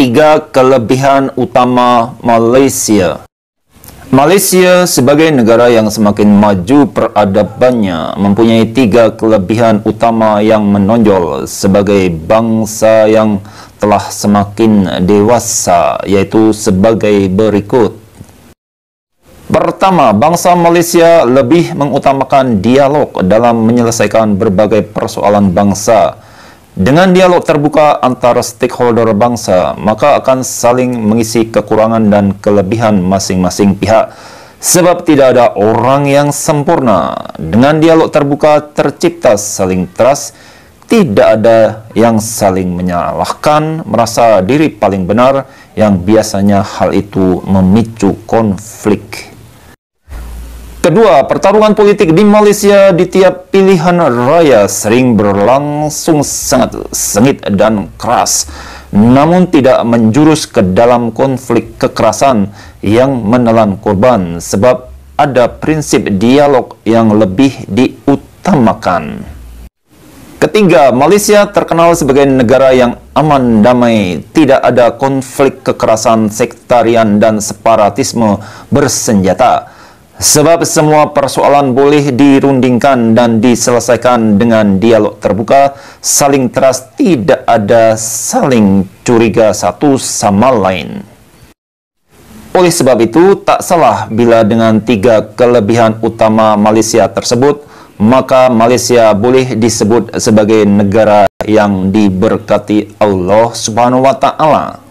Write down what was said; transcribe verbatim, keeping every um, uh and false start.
Tiga kelebihan utama Malaysia. Malaysia sebagai negara yang semakin maju peradabannya mempunyai tiga kelebihan utama yang menonjol sebagai bangsa yang telah semakin dewasa, yaitu sebagai berikut. Pertama, bangsa Malaysia lebih mengutamakan dialog dalam menyelesaikan berbagai persoalan bangsa. Dengan dialog terbuka antara stakeholder bangsa, maka akan saling mengisi kekurangan dan kelebihan masing-masing pihak. Sebab tidak ada orang yang sempurna. Dengan dialog terbuka tercipta saling trust, tidak ada yang saling menyalahkan, merasa diri paling benar, yang biasanya hal itu memicu konflik. Kedua, pertarungan politik di Malaysia di tiap pilihan raya sering berlangsung sangat sengit dan keras, namun tidak menjurus ke dalam konflik kekerasan yang menelan korban, sebab ada prinsip dialog yang lebih diutamakan. Ketiga, Malaysia terkenal sebagai negara yang aman damai, tidak ada konflik kekerasan, sektarian, dan separatisme bersenjata. Sebab semua persoalan boleh dirundingkan dan diselesaikan dengan dialog terbuka, saling trust, tidak ada saling curiga satu sama lain. Oleh sebab itu, tak salah bila dengan tiga kelebihan utama Malaysia tersebut, maka Malaysia boleh disebut sebagai negara yang diberkati Allah Subhanahu wa Ta'ala.